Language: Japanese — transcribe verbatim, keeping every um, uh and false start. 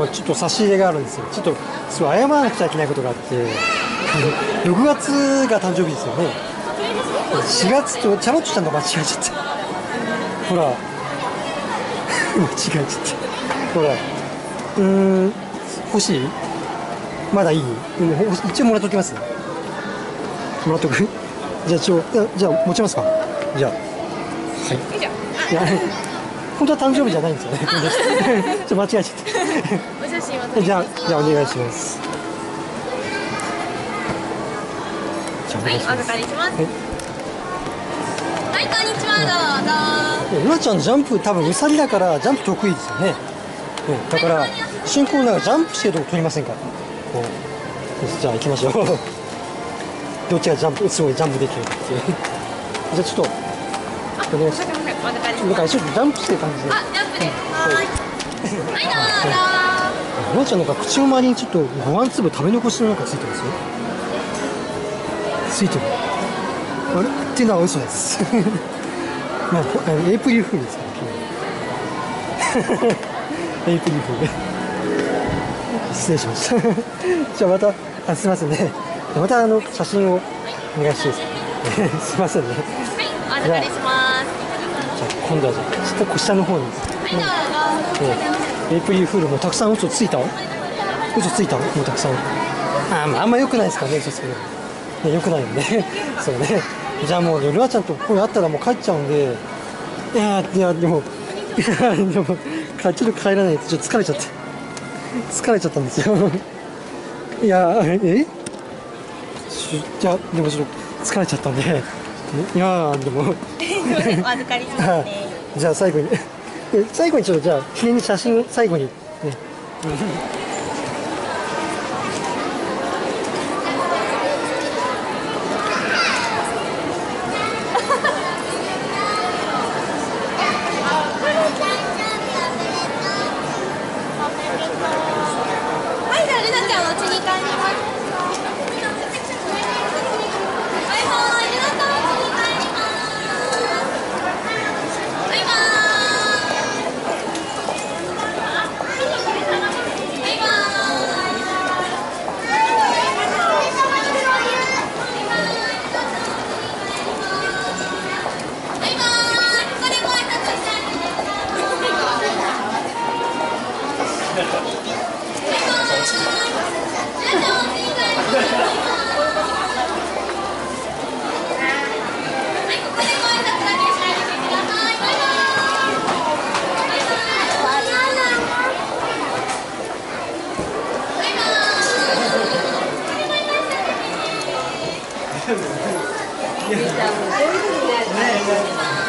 のちょっと差し入れがあるんですよ。ちょっとすごい謝らなくちゃいけないことがあって、ろくがつが誕生日ですよね。しがつとチャロッチしたの間違えちゃった。ほら間違えちゃった。ほら、うーん、欲しい？まだいい？うん、一応もらっときます。もらっとく。じゃあ一応、じゃあ持ちますか。じゃあはい。いや本当は誕生日じゃないんですよね。ちょっと間違えちゃった。 お写真は撮りますか？ じゃあじゃあお願いします。じゃあお願いします。 はい、お預かりします。 はい、 はい、こんにちは、どうぞ。 ルナちゃんジャンプ多分ウサギだからジャンプ得意ですよね。うん、だから進行なんかジャンプしてるとこ取りませんから。こうよし、じゃあ行きましょう。どっちがジャンプすごいジャンプできるかっていう。じゃあちょっとお願いします。だからちょっとジャンプしてる感じで。 あ、ジャンプで。はーい。はい、どうぞ。 ルナちゃんなんか口の周りにちょっとご飯粒食べ残しのなんかついてますよ。ついてる。あれっていうのは嘘です。まあ、エイプリルフールですから。エイプリルフール。失礼しました。じゃあまた、あ、すみませんね。またあの写真をお願いしていいですか。すみませんね。 はい、お預かりします。 じゃあ今度はじゃあ下下の方に。 はい、どうぞ。 えー、エイプリルフールもたくさん嘘ついた？嘘ついた？もうたくさん。あ、まあ、あんま良くないですからね、嘘つくの。ね、良くないよね。そうね。じゃあもうルナちゃんとここにあったらもう帰っちゃうんで。いやいやでもいやでもちょっと帰らないとちょっと疲れちゃって疲れちゃったんですよ。いやえじゃあでもちょっと疲れちゃったんで、いやでもお預かりしますね。 じゃあ最後に最後にちょっとじゃあ記念に写真を最後にね。 はい、じゃあルナちゃんお家に帰ります。はいはい、ルナちゃんお家に帰ります。バイバーイ。バイバいや、そういうふうにね。